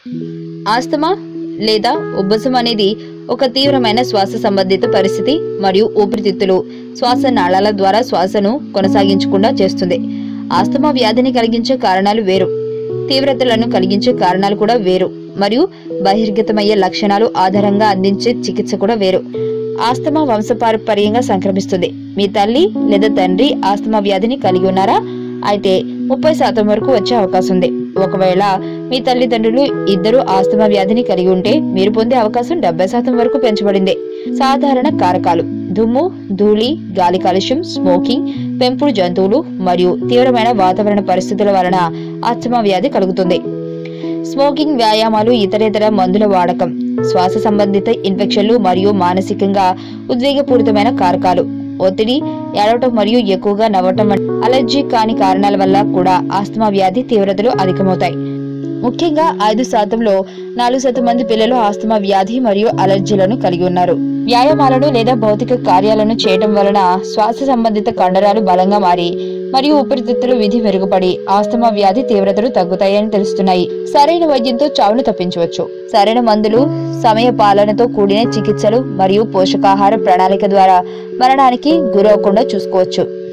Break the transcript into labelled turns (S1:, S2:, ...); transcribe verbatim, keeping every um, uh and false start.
S1: Asthma లేదా ఉబ్బసం అనేది ఒక తీవ్రమైన శ్వాస సంబంధిత పరిస్థితి మరియు ఊపిరితిత్తులు శ్వాస నాళాల ద్వారా శ్వాసను కొనసాగించకుండా చేస్తుంది. ఆస్తమా వ్యాధిని కలిగించే కారణాలు వేరు, తీవ్రతలను కలిగించే కారణాలు కూడా వేరు మరియు బహిర్గతమయ్యే లక్షణాలు ఆధారంగా అందించే చికిత్స కూడా వేరు. ఆస్తమా వంశపారంపర్యంగా సంక్రమిస్తుంది. మీ తల్లి లేదా తండ్రి ఆస్తమా వ్యాధిని కలిగి ఉన్నారా? అయితే ముప్పై శాతం వరకు వచ్చే అవకాశం ఉంది. ఒకవేళ మీ తల్లిదండ్రులు ఇద్దరు ఆస్తమా వ్యాధిని కలిగి ఉంటే మీరు పొందే అవకాశం డెబ్బై శాతం వరకు పెంచబడింది. సాధారణ కారకాలు: దుమ్ము, ధూళి, గాలి కాలుష్యం, స్మోకింగ్, పెంపుడు జంతువులు మరియు తీవ్రమైన వాతావరణ పరిస్థితుల వలన ఆస్తమా వ్యాధి కలుగుతుంది. స్మోకింగ్, వ్యాయామాలు, ఇతరేతర మందుల వాడకం, శ్వాస సంబంధిత ఇన్ఫెక్షన్లు మరియు మానసికంగా ఉద్వేగపూరితమైన కారకాలు, ఒత్తిడి, ఏడవటం మరియు ఎక్కువగా నవ్వటం వంటి అలర్జీ కాని కారణాల వల్ల కూడా ఆస్తమా వ్యాధి తీవ్రతలు అధికమవుతాయి. ముఖ్యంగా ఐదు శాతంలో నాలుగు శాతం మంది పిల్లలు ఆస్తమా వ్యాధి మరియు అలర్జీలను కలిగి ఉన్నారు. వ్యాయామాలను లేదా భౌతిక కార్యాలను చేయడం వలన శ్వాస సంబంధిత కండరాలు బలంగా మారి మరియు ఊపిరితిత్తులు విధి మెరుగుపడి ఆస్తమా వ్యాధి తీవ్రతలు తగ్గుతాయని తెలుస్తున్నాయి. సరైన వైద్యంతో చావును తప్పించవచ్చు. సరైన మందులు, సమయ పాలనతో కూడిన చికిత్సలు మరియు పోషకాహార ప్రణాళిక ద్వారా మరణానికి గురవకుండా చూసుకోవచ్చు.